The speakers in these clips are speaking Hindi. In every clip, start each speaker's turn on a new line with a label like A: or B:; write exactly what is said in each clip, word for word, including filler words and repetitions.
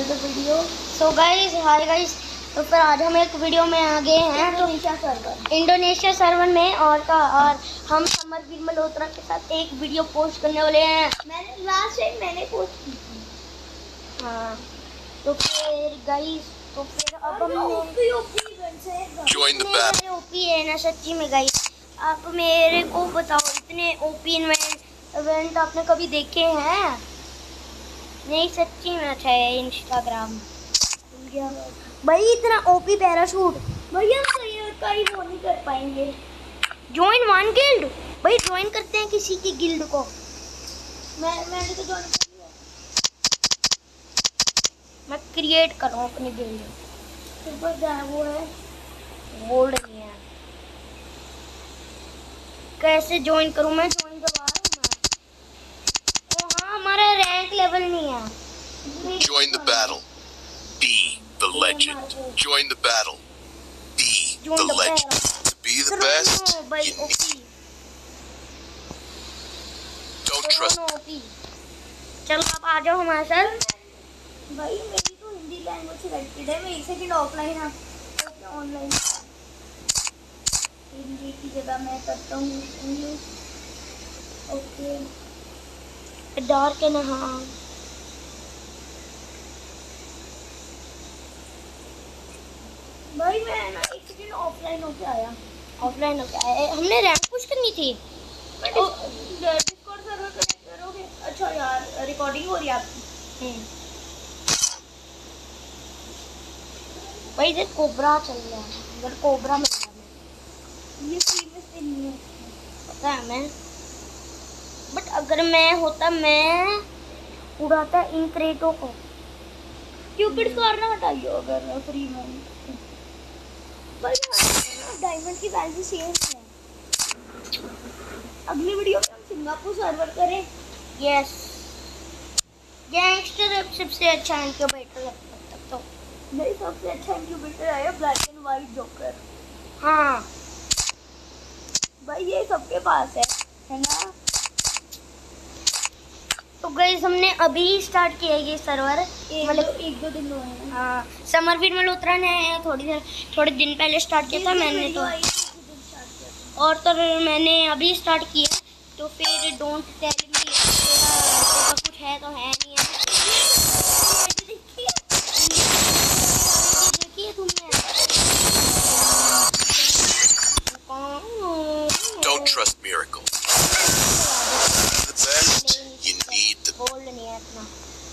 A: Another video. So guys, hi guys, तो फिर आज हम एक वीडियो में आ गए हैं इंडोनेशिया सर्वर इंडोनेशिया सर्वर में और का और हम समरवीर मल्होत्रा के साथ एक वीडियो पोस्ट करने वाले हैं।
B: मैंने लास्ट टाइम मैंने पोस्ट की थी।
A: हाँ, तो फिर गाइस, तो फिर अब हमने
B: जॉइन द बैटल।
A: ओपी है ना सच्ची में गाइस। आप मेरे को बताओ, इतने ओपी इवेंट इवेंट आपने कभी देखे हैं? नहीं, सच्ची में अच्छा है इंस्टाग्राम भाई। इतना ओपी पैराशूट
B: भैया कहीं वो नहीं कर पाएंगे।
A: ज्वाइन वन गिल्ड भाई, ज्वाइन करते हैं किसी की गिल्ड को।
B: मैं मैंने तो ज्वाइन कर लिया।
A: मैं क्रिएट कर रहा हूँ अपनी गिल्ड।
B: सुपर क्या है वो है,
A: गोल्ड नहीं है। कैसे ज्वाइन करूँ मैं? ज्वाइन करवा रहा हूँ मैं। ओ हाँ, हमारा रैंक लेवल नहीं है।
C: Join the battle. Be the legend. Join the battle. Be the legend. To be the best, you need. Don't trust.
A: चलो आप आ जाओ हमारे साथ।
B: भाई मेरी तो हिंदी लैंग्वेज सिलेक्टेड है। मैं एक सेकंड ऑफलाइन है, ऑनलाइन हिंदी की जगह मैं करता हूँ इंग्लिश। ओके,
A: डार्क है ना? हाँ
B: भाई मैं ना एक सेकंड ऑफलाइन होके आया।
A: ऑफलाइन हो गया। हमने रैंक पुश करनी थी।
B: डिस्कॉर्ड सर्वर कनेक्ट करोगे? अच्छा यार, रिकॉर्डिंग हो रही है आपकी।
A: भाई इधर कोबरा चल रहा है, इधर कोबरा मिल रहा है।
B: ये फ्री में से नहीं है,
A: पता है मैं, बट अगर मैं होता मैं उड़ाता इन क्रेटों को।
B: क्यूपिड करना हटाइए अगर फ्री में। भाई डायमंड की वैल्यू सेम है। अगली वीडियो में हम सिंगापुर सर्वर करें।
A: यस, गैंगस्टर अब सबसे अच्छा इनक्यूबेटर लगता है तब तो।
B: नहीं, सबसे अच्छा इनक्यूबेटर आया ब्लैक एंड व्हाइट जोकर।
A: हाँ
B: भाई ये सबके पास है है ना?
A: तो गाइस, हमने अभी स्टार्ट किया ये सर्वर,
B: मतलब एक दो दिन हुए हैं।
A: हाँ, समरवीर मल्होत्रा ने थोड़ी देर थोड़े दिन पहले स्टार्ट किया था। मैंने तो और तो मैंने अभी स्टार्ट किया। तो फिर डोंट टेल मी, तेरा कुछ है तो है नहीं है। देखिए तुमने,
C: Don't trust miracles. The best, you need the.
A: Gold नहीं है इतना।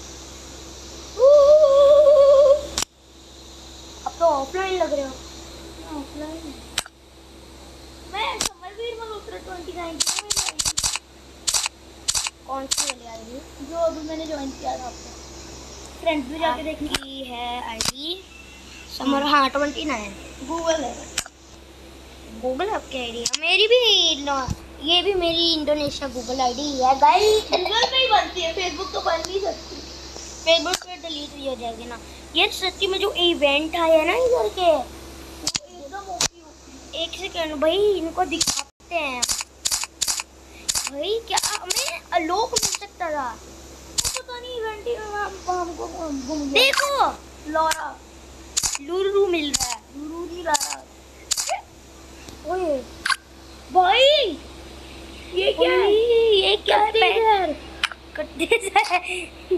A: अब तो ऑफलाइन लग रहे हो।
B: ऑफलाइन मैं समरवीर मल्होत्रा ट्वेंटी नाइन की मेरी आईडी।
A: कौन सी वाली आईडी?
B: जो अभी मैंने ज्वाइन किया था आपको। फ्रेंड्स भी जाके देखनी
A: है आईडी समर। हाँ, ट्वेंटी नाइन
B: गूगल है।
A: गूगल है आपकी आईडी? मेरी भी ना, ये भी मेरी इंडोनेशिया गूगल आईडी है गाइस।
B: गूगल पे ही बनती है, फेसबुक तो बन नहीं सकती।
A: फेसबुक पे डिलीट भी हो जाएगी ना। ये सच्ची में जो इवेंट आया ना इधर के,
B: एकदम ओपी ओपी।
A: एक सेकंड भाई, इनको दिखाते हैं भाई। क्या हमें अलोक मिल सकता था?
B: पता नहीं, इवेंट ही हमको घूम गया।
A: देखो,
B: लॉरा
A: लुरू मिल रहा है।
B: लुरू नहीं लारा।
A: ओए
B: भाई ये क्या है?
A: ये क्या
B: है?
A: कट्टे से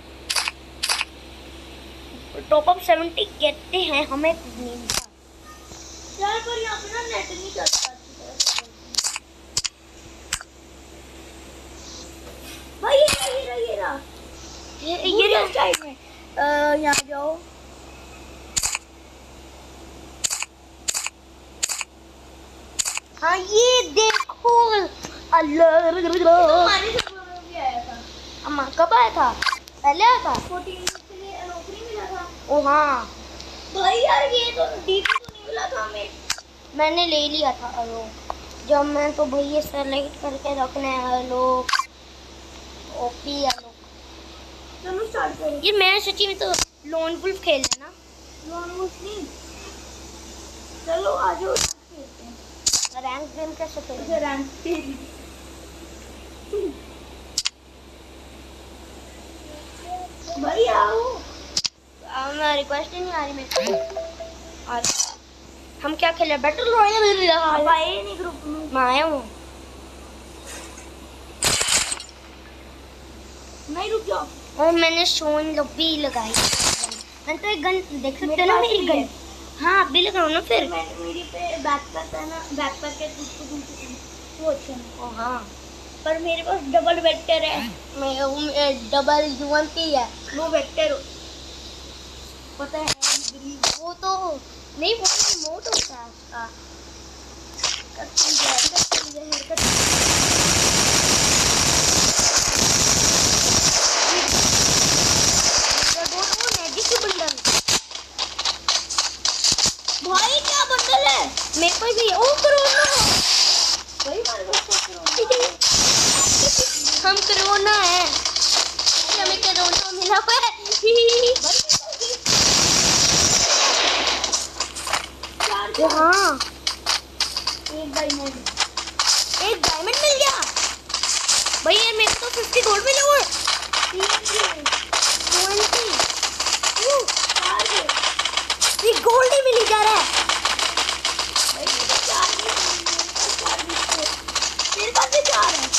A: टॉप अप सेवेंटी कहते हैं, हमें कुछ नहीं मिलता
B: यार। पर यहाँ पे ना नेट नहीं चलता भाई। ये रहा, ये रहा, ये रहा।
A: ये ये
B: ये साइड में यहाँ जाओ।
A: हाँ, ये देखो। अल्लाह,
B: हमारे सर्वर में भी आया था।
A: अम्मा कब आया था? पहले आया था।
B: फोर्टीन के लिए नौकरी मिला था।
A: ओ हाँ
B: भाई यार, ये तो डीपी तो नहीं मिला था हमें।
A: मैंने ले लिया था अलोक। जब मैं तो भैया सेलेक्ट करके रखने अलोक, ओपी अलोक।
B: चलो स्टार्ट करें।
A: ये मैं सच्ची में तो लोन वुल्फ खेलना ना।
B: लोन वुल्फ नहीं, चलो आ जाओ खेलते हैं।
A: रैंक गेम कैसे खेलते?
B: रैंक भाई आओ।
A: हम रिक्वेस्ट ही नहीं आ रही मेरे को। और हम क्या खेल रहे? Battle royale.
B: आप आए ही नहीं ग्रुप में।
A: मैं आया हूँ।
B: नहीं रुक जाओ।
A: और मैंने शोन लॉबी लगाई। मैंने तो एक गन देख सकते हो ना
B: पास
A: मेरी
B: भी
A: गन।
B: है।
A: हाँ आप भी लगाओ ना फिर।
B: मैं मेरी पे बैकपैक है ना, बैकपैक के कुछ कुछ वो अच्छा नहीं।
A: ओ हाँ
B: पर मेरे पास डबल वेक्टर है।
A: मैं डबल यूएमपी है।
B: वो वेक्टर पता है
A: वो तो नहीं, वो तो रिमोट होता है उसका।
B: कट जाए कट जाए हेयर कट। भाई क्या बंडल है
A: मेरे पास भी। ओ कोरोना।
B: भाई हमारे पास कोरोना।
A: हम कोरोना है, हमें कोरोना मिला हुआ है। ओ हाँ
B: एक डायमंड
A: एक डायमंड मिल गया भाई। यार मेरे को तो फिफ्टी गोल्ड मिला हुआ है। ट्वेंटी ये गोल्ड ही मिली जा रहा है।
B: मेरे पास भी चार है।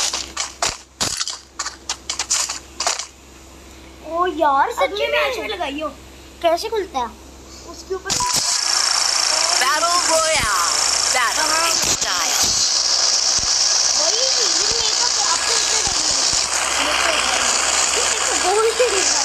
A: ओ यार सच्ची में
B: मैच लगाइयो।
A: कैसे खुलता है?
B: उसके ऊपर
D: Battle Royale. Battle style.
A: वही ये मेरे को तो आपको इतना डायमंड गोल्ड से दिखा।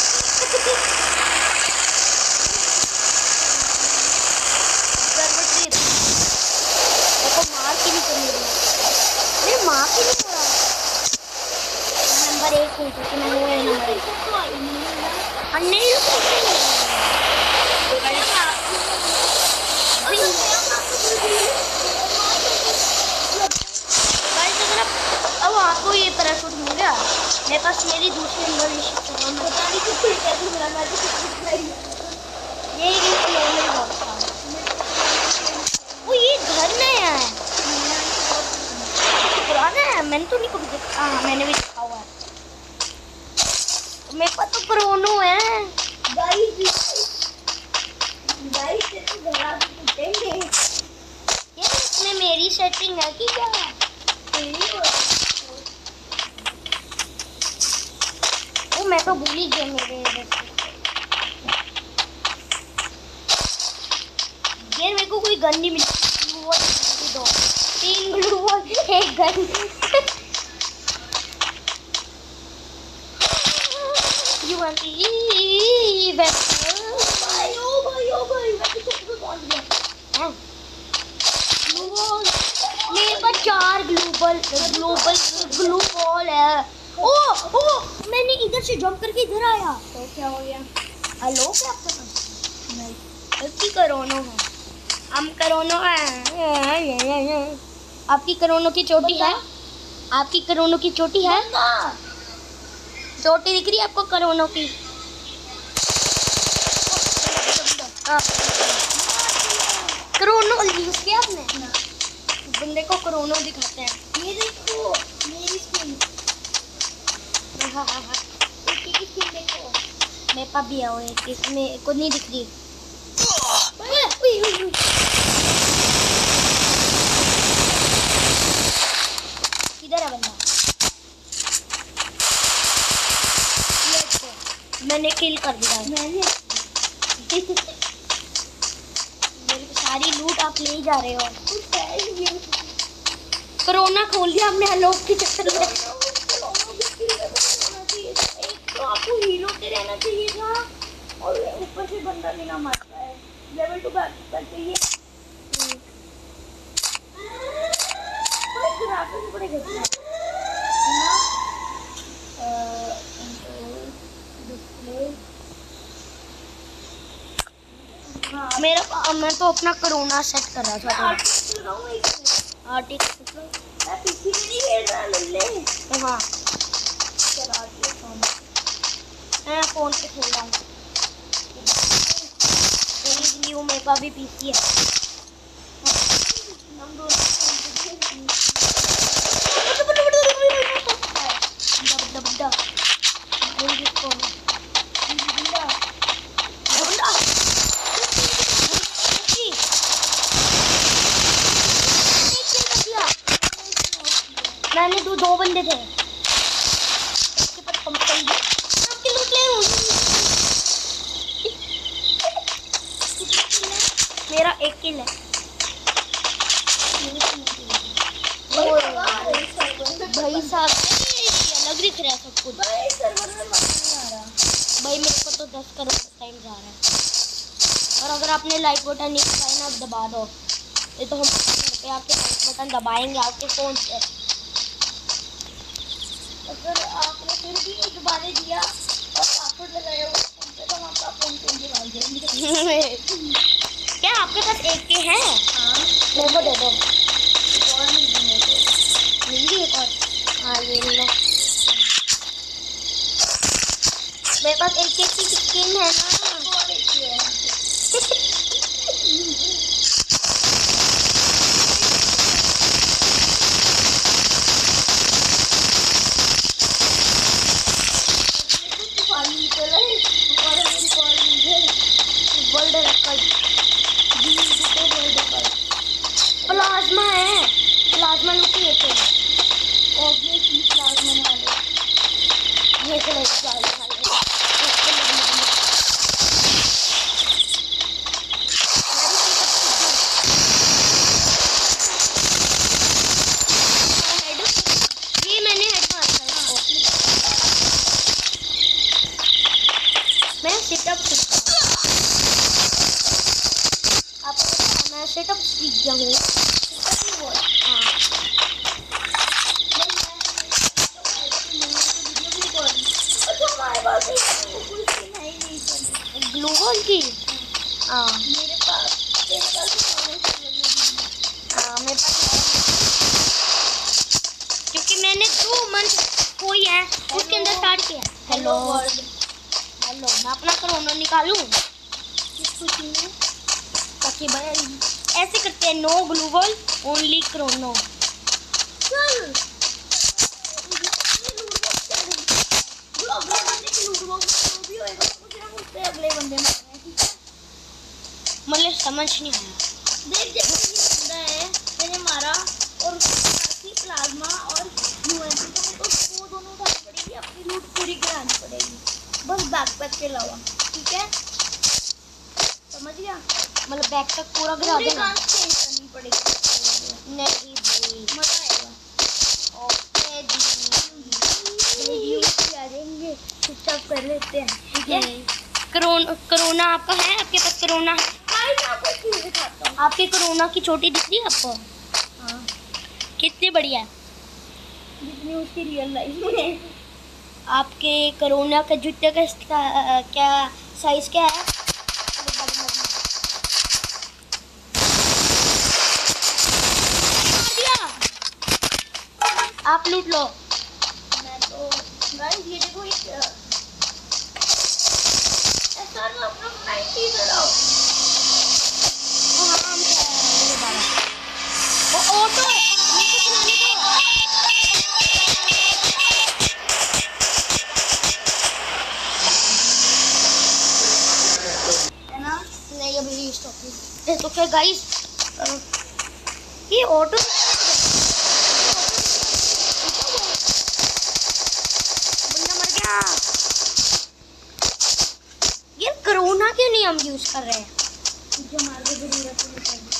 A: देखो मार की नहीं करनी नहीं, मार की नहीं हो रहा। नंबर एक हूँ क्योंकि मैं हूँ नंबर एक। हाँ नहीं अब आपको ये पैराशूट मिल गया। मेरे पास मेरी दूसरी नंबर ये वो ये घर नया है पुराना है। मैंने तो नहीं कभी देखा। हाँ मैंने भी देखा हुआ है। मेरे पास तो कोरोनो है। ये इसमें मेरी सेटिंग है कि क्या है? वो मैं तो भूल ही गया मेरे इधर से। यार मेरे को कोई गन नहीं मिली। ग्लू वॉल दो, तीन ग्लू वॉल एक gun. You want to leave?
B: भाई ओ भाई ओ भाई मैं तो छत पे पहुंच गया।
A: ग्लू वॉल मेरे पास चार ग्लोबल ग्लोबल ग्लू वॉल है। ओ ओ मैंने इधर से जंप करके इधर आया।
B: तो क्या हो गया?
A: हेलो क्या आपका पास? नहीं आपकी कोरोना है। हम कोरोना है। आपकी कोरोना की चोटी है? आपकी कोरोना की चोटी है? चोटी दिख रही है आपको कोरोना की? कोरोना यूज किया आपने? बंदे को कोरोना दिखाते हैं।
B: ये देखो मेरी स्किन।
A: हाँ हाँ हाँ
B: इसकी स्किन देखो।
A: मेरे पास भी है वो एक। इसमें को नहीं दिख रही। किधर है बंदा? मैंने किल कर दिया।
B: मैंने
A: मेरी सारी लूट आप ले जा रहे हो।
B: कुछ है ही नहीं।
A: कोरोना खोल दिया आपने अलोक के चक्कर में।
B: एक तो आपको हीरो पे रहना चाहिए था और ऊपर से बंदा लेना मारता है। लेवल टू बैक कर चाहिए। ग्राफिक्स बड़े घटिया हैं ना। डिस्प्ले
A: मेरा मैं तो अपना कोरोना सेट कर रहा था।
B: आर्टिस्ट लगाऊं एक
A: आर्टिस्ट
B: मैं पीछे में नहीं खेल रहा लल्ले।
A: हाँ
B: चला के फोन
A: मैं फोन पे खेल रहा हूँ। न्यू मेरे पास भी पीसी है।
B: हम दोनों
A: डब डब डब सामने दो दो बंदे थे, इसके पास कम से कम आपके लूट ले। मेरा एक किल है। भाई साहब अलग दिख रहा है सब कुछ।
B: भाई सर्वर में मजा नहीं आ रहा।
A: भाई मेरे को तो दस करोड़ टाइम जा रहा है। और अगर आपने लाइक बटन नहीं दबाया ना, दबा दो। ये तो हम घर पे आके लाइक बटन दबाएंगे आपके फ़ोन से।
B: अगर आपने फिर भी दोबारा दिया और पासवर्ड लगाया हो तो हम आपका फोन पे निकाल देंगे।
A: क्या आपके पास एक के हैं?
B: हाँ
A: मेरे को दे दो।
B: और नहीं देंगे तो।
A: मिल गई एक और। हाँ ये लो। मेरे पास एक एक की स्किन है ना।
B: और एक ही है। पानी निकल रहा है और मेरी कॉल मुझे
A: वर्ल्ड रिकॉर्ड प्लाज्मा है। प्लाज्मा लूटी है तो
B: ऑब्वियसली क्लास में वाले
A: ये चलो चल चल ये मैंने हेड मारा था इसको। मैं सेटअप सीखा। आपको पता है मैं सेटअप सीख गया हूँ। हाँ ग्लू वॉल की। हाँ
B: मेरे पास मेरे पास
A: हाँ मेरे पास है। क्योंकि मैंने दो मंथ कोई है उसके अंदर स्टार्ट किया। हेलो
B: वर्ल्ड
A: हेलो मैं अपना कोरोना निकालूं
B: किस खुशी में
A: ताकि भाई ऐसे करते हैं। No glue wall only corona.
B: चल जो अगले बंदे की लूट बॉक्स जो भी होएगा वो सिर्फ उससे अगले बंदे मारने हैं, ठीक है।
A: मतलब समझ नहीं आया।
B: देख जैसे ये बंदा है मैंने मारा और उसके साथ ही प्लाज्मा और यूएनसी तो मेरे को वो दोनों उठानी पड़ेगी, अपनी लूट पूरी गिरानी पड़ेगी बस बैकपैक के अलावा, ठीक है समझ गया।
A: मतलब बैग तक पूरा गिरा
B: पूरी
A: देना।
B: गन चेंज करनी पड़ेगी
A: नहीं भाई
B: मजा आएगा।
A: ओके जी
B: वीडियो भी आ जाएंगे चुपचाप कर लेते हैं, ठीक है।
A: कोरोना कोरोना आपका है? आपके पास कोरोना है?
B: गाइस मैं आपको एक चीज दिखाता हूँ।
A: आपके कोरोना की चोटी दिख रही है आपको?
B: हाँ
A: कितनी बढ़िया है।
B: जितनी उसकी रियल लाइफ में।
A: आपके कोरोना का जूते का इसका- क्या साइज क्या है? मार दिया। आप लूट लो।
B: मैं तो गाइस ये देखो ये ऐसा ना अपना नाइनटी कराओ।
A: वो हाँ हम क्या है, ये बारह। वो ऑटो है, मेरे को चलाने दो।
B: है ना
A: नहीं अभी स्टॉप नहीं। तो क्या गाइस ये ऑटो बंदा मर गया। ये कोरोना क्यों नहीं हम यूज कर रहे हैं?
B: जो हमारे को जरूरत है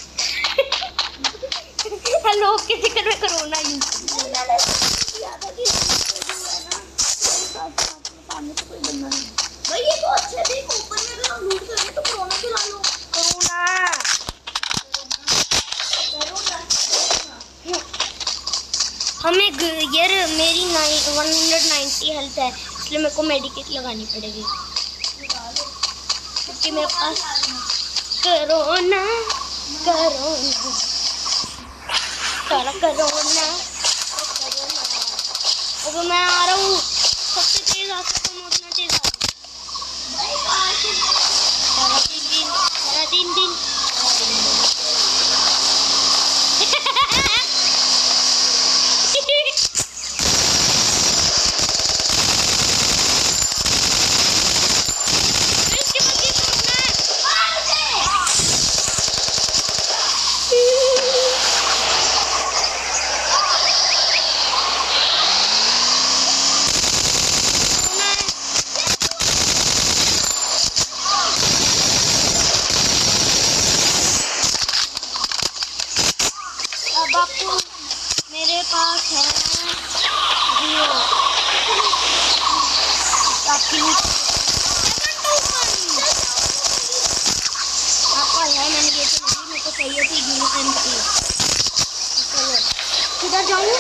A: हेलो के चक्कर में कोरोना यूज
B: मैंने किया था कि जो है ना सामने से कोई बंदा नहीं। भाई ये तो अच्छा है, देख ऊपर में अगर हम लूट करें तो कोरोना चला लो।
A: कोरोना
B: कोरोना
A: हमें ग- यार मेरी nine one hundred ninety health है इसलिए मेरे को मेडिकेट लगानी पड़ेगी क्योंकि मेरे पास कोरोना कोरोना करो कोरोना कोरोना। अब मैं आ रहा हूँ सबसे तेज आ सकता हूँ उतना तेज आ रहा हूँ। दिन दिन मेरा दिन दिन किधर जाऊँ?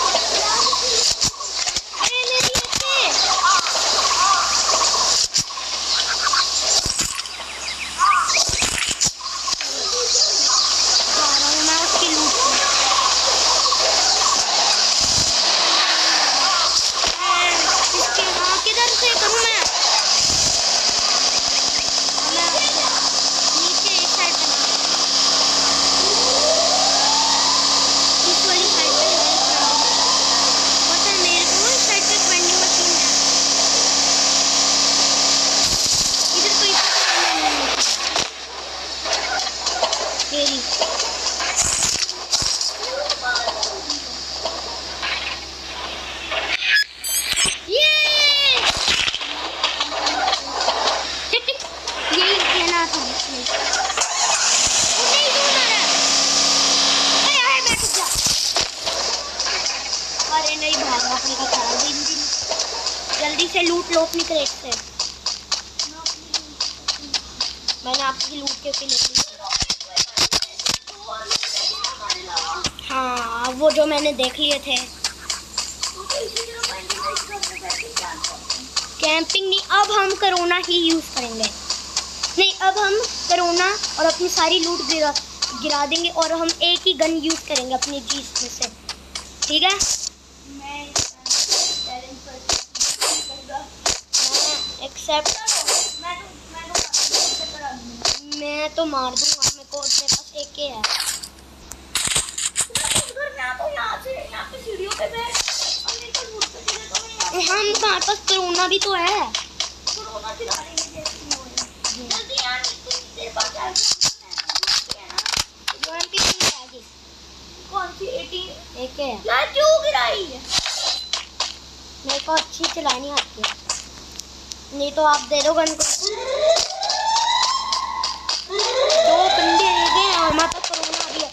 A: अरे मेरी ऐसे जा रहा हूँ मैं उसकी लूट पे। इसके हाँ किधर से करूँ मैं? मैं नीचे इस साइड पे इस वाली साइड पे है पता है मेरे को। इस साइड पे वेंडिंग मशीन है। इधर कोई तेरी ये यही कहना था मुझे। वो नहीं दूर आ रहा है। अरे आए मैं रुक जा। अरे नहीं भागना पड़ेगा सारा दिन दिन। जल्दी से लूट लो अपनी क्रेट से। मैंने आपकी लूट के फिर ले ली। हाँ वो जो मैंने देख लिए थे। कैंपिंग नहीं, अब हम कोरोना ही यूज करेंगे। नहीं अब हम कोरोना और अपनी सारी लूट गिरा गिरा देंगे और हम एक ही गन यूज करेंगे अपनी जीत में से। ठीक है? मैं एक्सेप्ट मैं तो मार दूंगा। मेरे को अपने पास एक ही है। हम हमारे पास कोरोना भी तो है।
B: कौन सी एटी
A: एक है।
B: यार क्यों गिराई है?
A: मेरे को अच्छी चलानी आती है। नहीं तो आप दे दो गन को। दो बंदे रह गए और हमारे पास कोरोना भी है।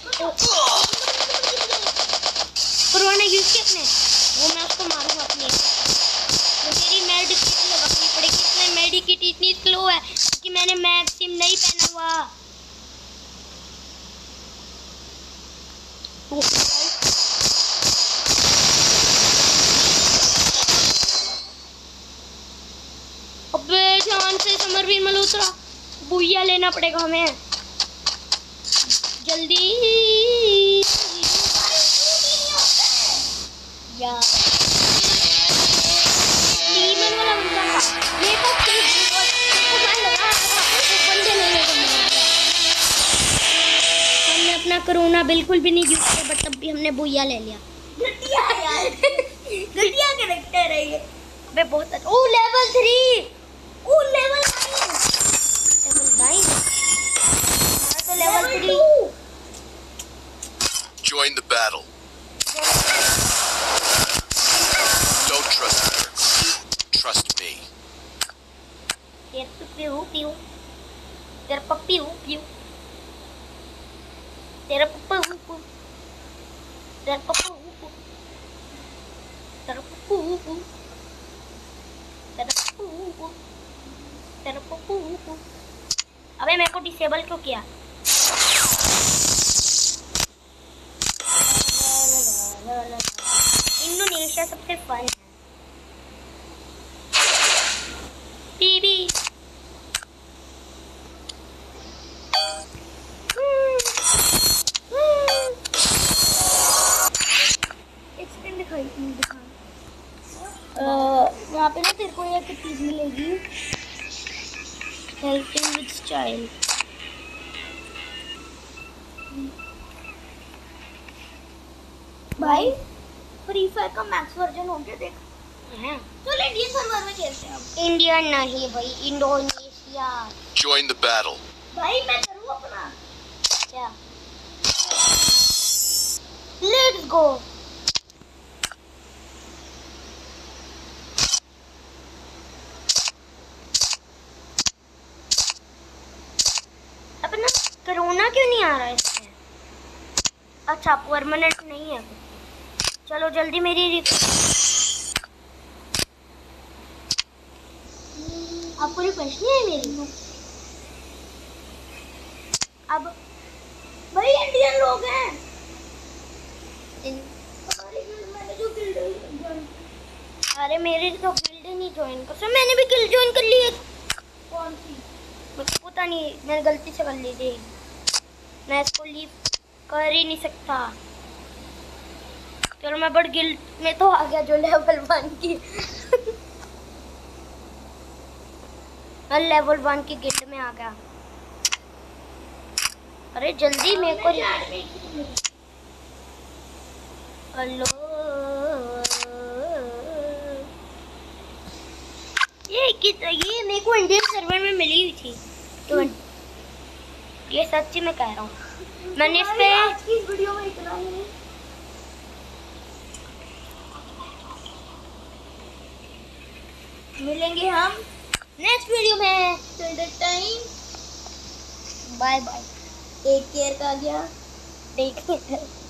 A: कोरोना यूज किया अपने वो मैं उसको मारूंगा अपनी। तो मेरी मेडिकिट लगानी पड़ेगी। इसमें मेडिकिट इतनी स्लो है कि मैंने मैक्सिम नहीं पहना हुआ। अबे जान से समरवीर मल्होत्रा बुइया लेना पड़ेगा हमें जल्दी यार। डीमन वाला बंदा था ये तो ठीक है। तो मैं लगा रहा था वो बंदे लेने को मिल गया। हमने अपना कोरोना बिल्कुल भी नहीं यूज किया बट तब भी हमने बुइया ले लिया।
B: घटिया यार घटिया कैरेक्टर है ये।
A: अबे बहुत अच्छा। ओ लेवल थ्री
B: ओ लेवल नाइन
A: लेवल नाइन हमारा तो level three.
C: Join the battle. Don't trust her. Trust me.
A: तेरे पे पीऊ पीऊ तेरे पे पीऊ पीऊ तेरे पे पीऊ पीऊ तेरे पे पीऊ पीऊ तेरे पे पीऊ पीऊ तेरे पे पीऊ पीऊ तेरे पे पीऊ पीऊ। अबे मेरे को डिसेबल क्यों किया? इंडोनेशिया सबसे फन है। बीबी
B: एक्सटेंड दिखाई दिखा
A: यहाँ पे ना तेरे को एक चीज मिलेगी हेल्पिंग विद स्टाइल।
B: भाई फ्री फायर का मैक्स वर्जन हो गया देख।
A: हैं
B: चलो इंडियन सर्वर में खेलते हैं अब।
A: इंडिया नहीं भाई इंडोनेशिया।
C: Join the battle.
B: भाई मैं करूँ अपना
A: क्या लेट्स गो। अपना कोरोना क्यों नहीं आ रहा है इसमें? अच्छा परमानेंट नहीं है। चलो जल्दी मेरी आपको रिक्वेस्ट नहीं है मेरी। अब
B: भाई इंडियन लोग हैं
A: इन अरे मेरे तो गिल्ड नहीं ज्वाइन कर, सर मैंने भी गिल्ड ज्वाइन कर ली है।
B: कौन सी?
A: मुझे पता नहीं, मैंने गलती से कर ली थी। मैं इसको लीव कर ही नहीं सकता। चलो मैं बड़ गिल्ड में तो आ गया जो लेवल वन की। मैं लेवल वन की गिल्ड में आ गया। अरे जल्दी मेरे को हेलो, ये किस ये मेरे को इंडियन सर्वर में मिली हुई थी तो ये सच्ची में कह रहा हूँ। मैंने इस पे
B: आज की इस वीडियो में इतना ही। मिलेंगे हम
A: नेक्स्ट वीडियो में।
B: Till that time
A: bye bye,
B: take care का गया।
A: Take care.